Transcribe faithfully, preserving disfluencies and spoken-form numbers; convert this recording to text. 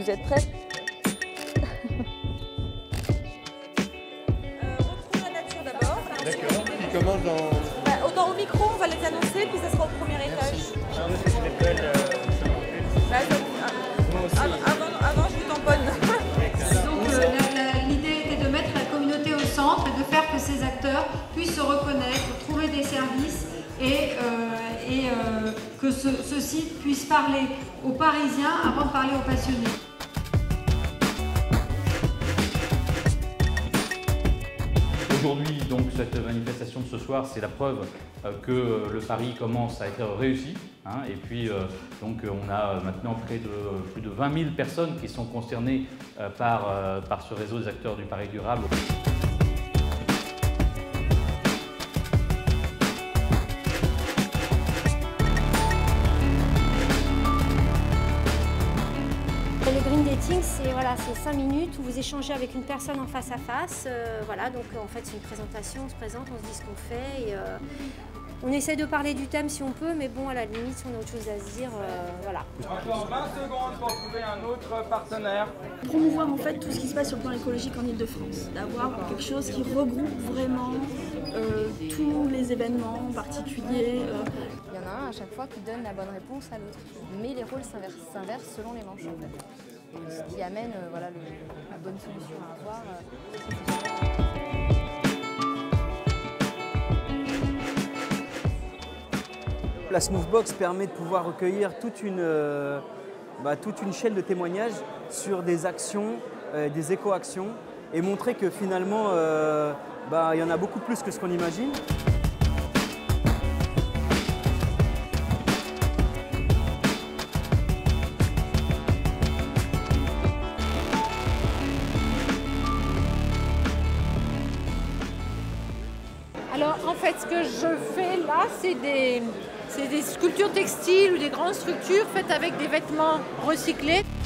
Vous êtes prêts? Retrouvons la nature d'abord. D'accord. Qui commence dans... Bah, autant au micro, on va les annoncer, puis ça sera au premier étage. Bah, ça- ah, avant, avant, je vous tamponne. Donc euh, la- la- l'idée était de mettre la communauté au centre et de faire que ces acteurs puissent se reconnaître, trouver des services et, euh, et euh, que ce, ce site puisse parler aux Parisiens avant de parler aux passionnés. Aujourd'hui, donc, cette manifestation de ce soir, c'est la preuve euh, que le pari commence à être réussi. Hein, et puis, euh, donc, on a maintenant près de, plus de vingt mille personnes qui sont concernées euh, par, euh, par ce réseau des acteurs du pari durable. Le green dating, c'est voilà, cinq minutes où vous échangez avec une personne en face à face. Euh, voilà, donc en fait c'est une présentation, on se présente, on se dit ce qu'on fait. Et, euh, on essaie de parler du thème si on peut, mais bon, à la limite, si on a autre chose à se dire, euh, voilà. Encore vingt secondes pour trouver un autre partenaire. Promouvoir en fait tout ce qui se passe sur le plan écologique en Ile-de-France. D'avoir quelque chose qui regroupe vraiment euh, tous les événements particuliers. Euh. Il y en a un à chaque fois qui donne la bonne réponse à l'autre. Mais les rôles s'inversent selon les manches en fait. Ce qui amène euh, voilà, le, la bonne solution à avoir. Euh, La Smoothbox permet de pouvoir recueillir toute une, euh, bah, toute une chaîne de témoignages sur des actions, euh, des éco-actions et montrer que finalement, euh, bah, il y en a beaucoup plus que ce qu'on imagine. Alors en fait, ce que je fais là, c'est des, c'est des sculptures textiles ou des grandes structures faites avec des vêtements recyclés.